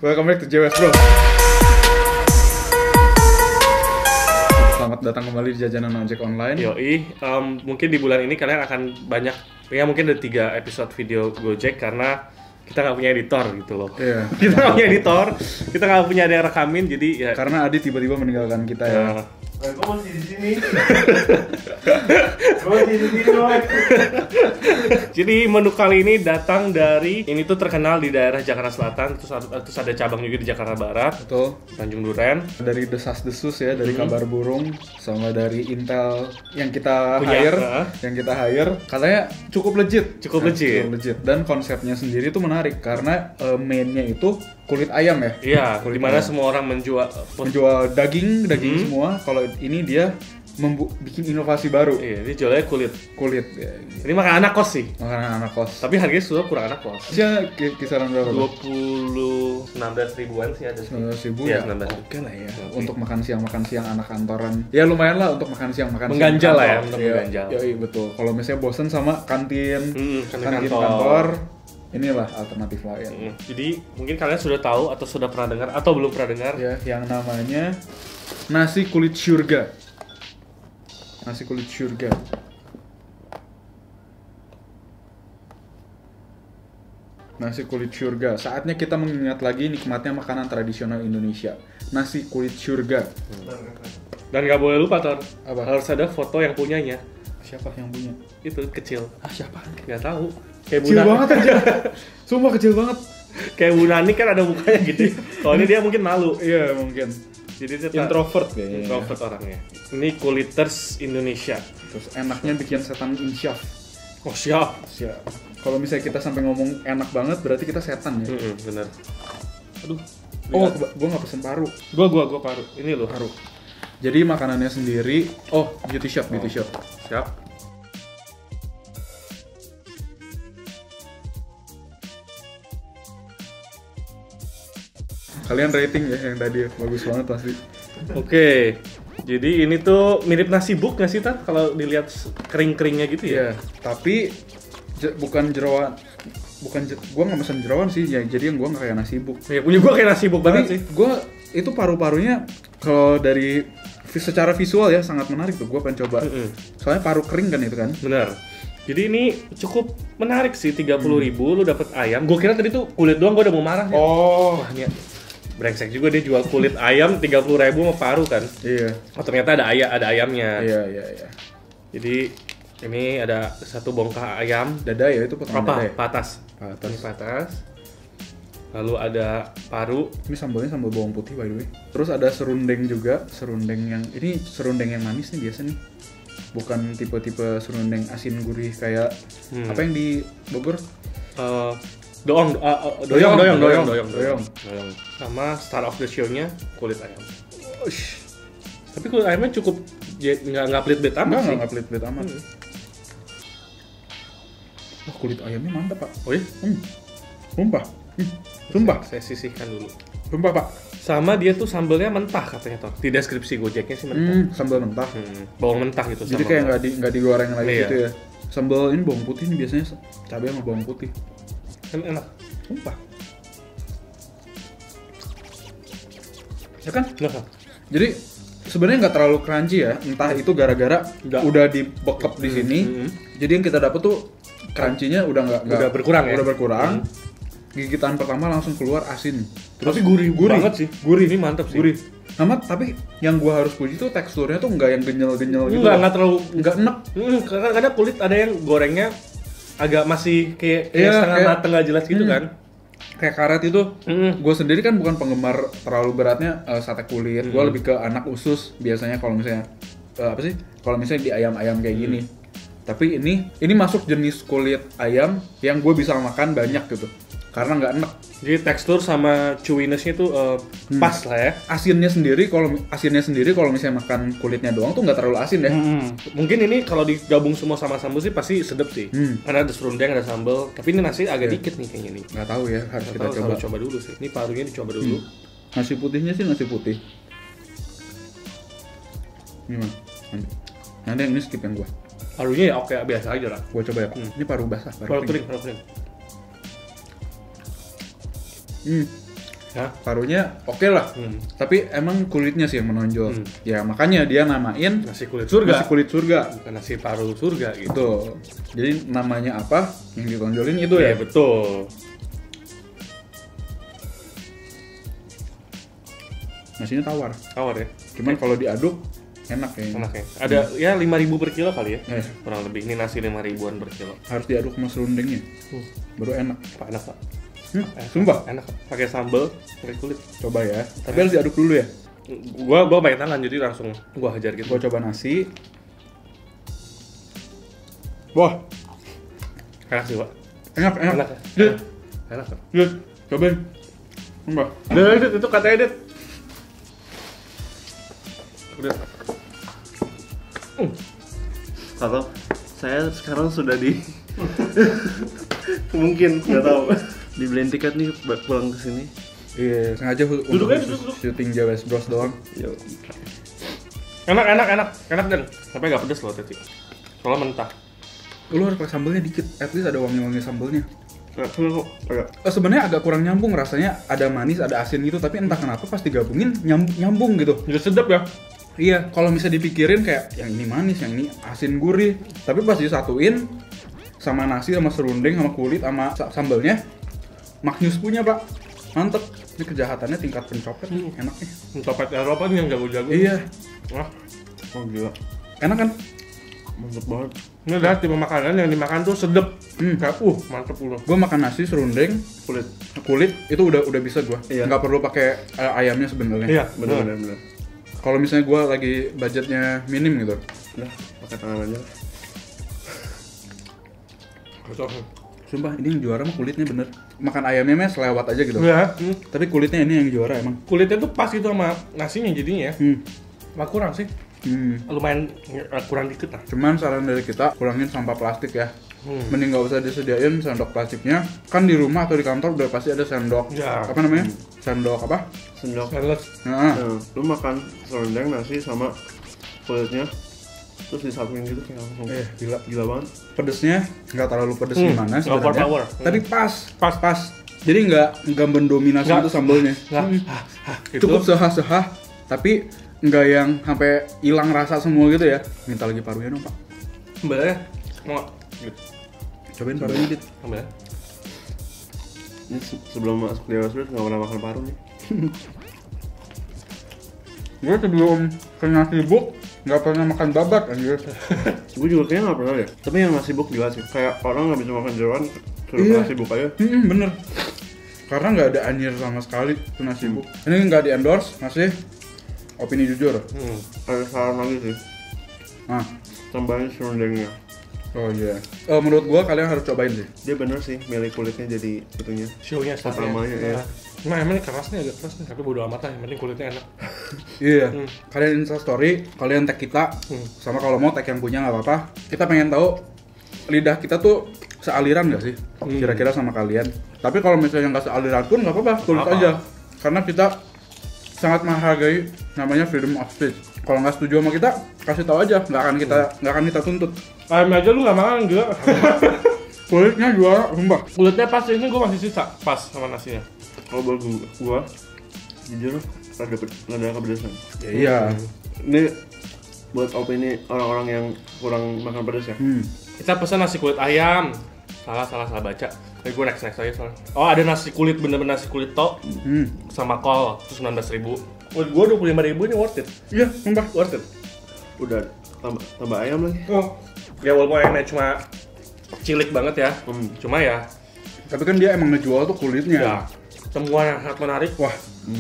Welcome back to JWS Bro. Selamat datang kembali di Jajanan Ojek Online. Yoi, mungkin di bulan ini kalian akan banyak, ya mungkin ada 3 episode video Gojek karena kita nggak punya editor gitu loh. Iya. Kita nggak punya editor, kita nggak punya ada yang rekamin, jadi ya. Karena Adi tiba-tiba meninggalkan kita ya. Gue masih di sini. Gue masih di sini, Boy. Jadi menu kali ini datang dari, ini tuh terkenal di daerah Jakarta Selatan, terus ada cabang juga di Jakarta Barat, Betul. Tanjung Duren. Dari desas-desus ya, dari kabar burung sama dari intel yang kita Punya, hire, katanya cukup legit. Cukup legit. Dan konsepnya sendiri tuh menarik karena mainnya itu kulit ayam ya. Iya, Kulit dimana ayam. semua orang Menjual daging semua. Kalau ini dia bikin inovasi baru. Iya, dia jualnya Kulit ya. Ini makan anak kos sih, Makanan anak kos. tapi harganya sudah kurang anak kos. Dia kisaran berapa? 16 ribuan sih ada sih. 19.000 Iya, ya. 19.000. Oke lah ya. Oke. Untuk makan siang anak kantoran. Ya lumayan lah untuk makan siang Mengganjal lah ya, untuk Iya, mengganjal. iya betul. Kalau misalnya bosen sama kantin kantin kantor, inilah alternatif lain. Jadi mungkin kalian sudah tahu atau sudah pernah dengar atau belum pernah dengar. Ya, yang namanya nasi kulit syurga. Nasi kulit syurga. Nasi kulit syurga. Saatnya kita mengingat lagi nikmatnya makanan tradisional Indonesia. Nasi kulit syurga. Dan nggak boleh lupa Tor, Apa? harus ada foto yang punyanya. Siapa yang punya? Itu kecil. Siapa? Nggak tahu. Kayak Kecil banget aja. Sumpah kecil banget. Kayak Bu Nani kan ada mukanya gitu. Kalau ini dia mungkin malu. Iya, mungkin. Jadi dia Introvert kayaknya. introvert orangnya. Ini Kuliters Indonesia. Terus enaknya bikin setan insyaf. Oh siap. Siap. Kalau misalnya kita sampai ngomong enak banget, berarti kita setan ya. Bener. Aduh. Oh, gua nggak pesen paru. Gua paru. Ini loh. Paru. Jadi makanannya sendiri. Oh, beauty shop. Siap. Kalian rating ya yang tadi ya. Bagus banget pasti. Oke. Jadi ini tuh mirip nasi buk nggak sih Tat? Kalau dilihat kering-keringnya gitu ya? Iya, tapi bukan jeroan. Gua nggak pesen jeroan sih. Ya, jadi yang gua nggak kayak nasi buk. Ya punya gua kayak nasi buk banget Tapi sih. gua itu paru-parunya kalau dari secara visual ya sangat menarik tuh. Gua pengen coba. Soalnya paru kering kan itu kan. Benar. Jadi ini cukup menarik sih, 30.000 lu dapet ayam. Gue kira tadi tuh kulit doang, gue udah mau marah. Oh, Wah, ini brengsek juga dia jual kulit ayam 30.000 sama paru kan. iya. Oh, ternyata ada ayamnya. Iya. Jadi ini ada satu bongkah ayam. Dada ya itu potongan dada ya? Patas. Patas. Ini patas. Lalu ada paru. Ini sambalnya sambal bawang putih by the way. Terus ada serundeng juga, serundeng yang manis nih biasa nih. Bukan tipe-tipe serundeng asin gurih kayak apa yang di Bogor? Doyong. Sama star of the show-nya kulit ayam. Tapi kulit ayamnya cukup nggak pelit-pelit amat sih. Nggak pelit-pelit amat. Wah, kulit ayamnya mantap, Pak. Oh iya? Sumpah. Saya sisihkan dulu. Sumpah, Pak. Sama dia tuh sambelnya mentah katanya Tor. Di deskripsi Gojeknya sih mentah. Sambal mentah. Bawang mentah gitu. Jadi sama kayak nggak digoreng lagi Iya. gitu ya. Sambal ini bawang putih nih biasanya cabai sama bawang putih. kan enak. Sumpah. Ya kan? Nah, Jadi sebenarnya nggak terlalu crunchy ya. Entah itu gara-gara udah dibekep di sini. Jadi yang kita dapet tuh crunchy-nya udah berkurang ya? Udah berkurang. Gigitan pertama langsung keluar asin. tapi gurih banget sih. Gurih. Ini mantap sih. Gurih. Tapi yang gua harus puji tuh teksturnya tuh nggak yang genyel-genyel gitu. Nggak terlalu nggak enek. Kadang kulit ada yang gorengnya agak masih kayak Iya, setengah kayak- mateng nggak jelas gitu kan. Kayak karet itu, gue sendiri kan bukan penggemar terlalu beratnya sate kulit. Gue lebih ke anak usus biasanya kalau misalnya apa sih? Kalau misalnya di ayam-ayam kayak gini. Tapi ini masuk jenis kulit ayam yang gue bisa makan banyak gitu. Karena nggak enek. Jadi tekstur sama chewiness-nya tuh pas lah ya. Asinnya sendiri kalau misalnya makan kulitnya doang tuh nggak terlalu asin ya. Mungkin ini kalau digabung semua sama sambal sih pasti sedep sih. Karena ada serundeng, ada sambal. Tapi ini nasi agak dikit nih kayaknya nih. Nggak tahu ya, harus kita coba. Harus coba dulu sih. Ini parunya dicoba dulu. Nasi putihnya sih nasi putih. Ini mah. Nanti yang ini skip yang gue. Parunya ya oke biasa aja lah. Gue coba ya. Ini paru basah, Paru kering. Hah? Parunya oke lah. Tapi emang kulitnya sih yang menonjol. Ya makanya dia namain Nasi kulit surga. nasi kulit surga. Bukan nasi paru surga gitu. Gitu. Jadi namanya apa yang ditonjolin itu Iya, ya. betul. Nasinya tawar. Tawar ya. Cuman kalau diaduk enak ya. Enak ya. Ada ya 5.000 per kilo kali ya. Eh. Kurang lebih. Ini nasi 5.000-an per kilo. Harus diaduk sama serundengnya. Baru enak. Pak, enak, Pak. Sumpah. Enak, Pak. Pakai sambal, pakai kulit. Coba ya. Tapi harus diaduk dulu ya. Gua pakai tangan jadi langsung gua hajar gitu. Gua coba nasi. Wah, Enak sih, Pak. enak. Enak. Dit, Enak, Pak. dit, cobain. Sumpah. Dit, itu katanya Dit. Udah. Kalau saya sekarang sudah di mungkin nggak tahu dibeliin tiket nih buat pulang ke sini. Iya, sengaja Duduk aja, khusus duduk. syuting Jawes Bros doang. Yo. Enak Dan. Tapi nggak pedes loh tadi. Soalnya mentah. Lu harus pakai sambelnya dikit, at least ada wangi-wangi sambelnya. Kok agak Sebenarnya agak kurang nyambung rasanya, ada manis, ada asin gitu, tapi entah kenapa pas digabungin nyambung gitu. Udah sedap ya. Iya, kalau misalnya dipikirin kayak yang ini manis, yang ini asin gurih, tapi pas disatuin sama nasi, sama serundeng, sama kulit, sama sambelnya, maknyus punya pak, mantep. Ini kejahatannya tingkat pencopet, enaknya. Copet Eropa nih yang jago-jago. Iya, Wah, oh gila, enak kan? mantep banget. ini adalah tipe makanan yang dimakan tuh sedep. Kayak mantep lu. Gue makan nasi, serundeng, kulit itu udah bisa gue. Iya. Nggak perlu pakai ayamnya sebenarnya. Iya, Bener. Kalau misalnya gue lagi budgetnya minim gitu, Udah, pakai tangan aja. sumpah ini yang juara mah kulitnya bener. Makan ayamnya mah selewat aja gitu. Iya. Tapi kulitnya ini yang juara emang. Kulitnya tuh pas gitu sama nasinya jadinya ya. Nggak kurang sih. Lumayan kurang dikit lah. Cuman saran dari kita kurangin sampah plastik ya. Mending nggak usah disediain sendok plastiknya. Kan di rumah atau di kantor udah pasti ada sendok. Ya. Apa namanya? Sendok apa? Sendok. Sandwich. Nah, Lu makan serundeng nasi sama kulitnya, terus disatuin gitu kayak langsung. gila. Gila banget. Pedesnya nggak terlalu pedes gimana Nggak sebenarnya. overpower. Tapi pas. Jadi nggak mendominasi Nggak. itu sambelnya. Gitu. Cukup sehah-sehah, tapi nggak yang sampai hilang rasa semua gitu ya. Minta lagi parunya dong pak. Sebenarnya mau gitu. Cobain parunya dit. Ambil. Ini sebelum masuk Dewa Sudut nggak pernah makan paru nih. Gue sebelum kena sibuk nggak pernah makan babat anjir. Gue juga kayaknya nggak pernah deh. Tapi yang nasi buk jelas sih. Kayak orang nggak bisa makan jeroan, suruh Iya. nasi buk aja. Bener. Karena nggak ada anjir sama sekali tuh nasi buk. Ini nggak di endorse, masih opini jujur. Ada saran lagi sih. Nah, Tambahin serundengnya. oh iya. Menurut gua kalian harus cobain sih. Dia bener sih milih kulitnya jadi itunya. Show-nya Utamanya, ya. Nah, emang ini keras nih, agak keras nih, tapi bodo amat lah, yang penting kulitnya enak. Iya. Kalian Insta story, kalian tag kita. Sama kalau mau tag yang punya nggak apa-apa. Kita pengen tahu lidah kita tuh sealiran nggak sih? Kira-kira sama kalian. Tapi kalau misalnya nggak sealiran pun nggak apa-apa, tulis Apa? aja. Karena kita sangat menghargai namanya freedom of speech. Kalau nggak setuju sama kita, kasih tahu aja. Nggak akan kita tuntut. Ayam aja lu nggak makan, gila. Kulitnya juara, sumpah. Kulitnya pas, ini gue masih sisa, pas sama nasinya. Kalau buat gua jujur rada kepedesan. Iya. Ini buat opini orang-orang yang kurang makan pedas ya. Kita pesan nasi kulit ayam. Salah baca. Tapi gue next aja soalnya. Oh, ada nasi kulit, bener-bener nasi kulit tok sama kol, terus 19.000. Menurut gue 25.000 ini worth it. Iya, sumpah. Worth it. Udah tambah ayam lagi. Oh. Ya walaupun ayamnya cuma cilik banget ya. Cuma ya, Tapi kan dia emang ngejual tuh kulitnya. ya temuan yang sangat menarik. Wah,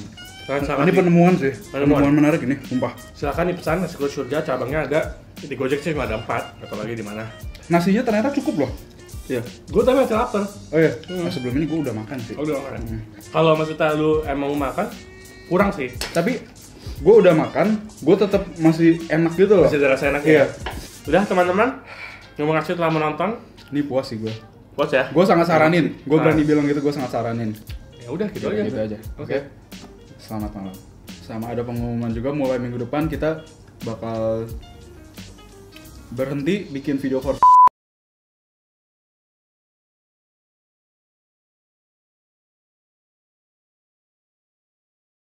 Sangat ini penemuan sih. Penemuan. Penemuan menarik ini, sumpah. Silakan dipesan nasi kulit surga, cabangnya ada di Gojek sih cuma ada 4, atau lagi di mana. Nasinya ternyata cukup loh. Iya. Gue tapi masih lapar. Oh iya, nah, sebelum ini gue udah makan sih. Oh, udah makan. Kalau maksudnya lu emang mau makan, kurang sih. Tapi gue udah makan, gue tetap masih enak gitu loh. Masih ada rasa enaknya. Iya. Udah teman-teman, terima kasih telah menonton. Ini puas sih gue. Puas ya? Gue sangat saranin. Gue Nah. berani bilang gitu, gue sangat saranin. Ya udah gitu aja. Gitu aja. Oke. Selamat malam. Sama ada pengumuman juga mulai minggu depan kita bakal berhenti bikin video for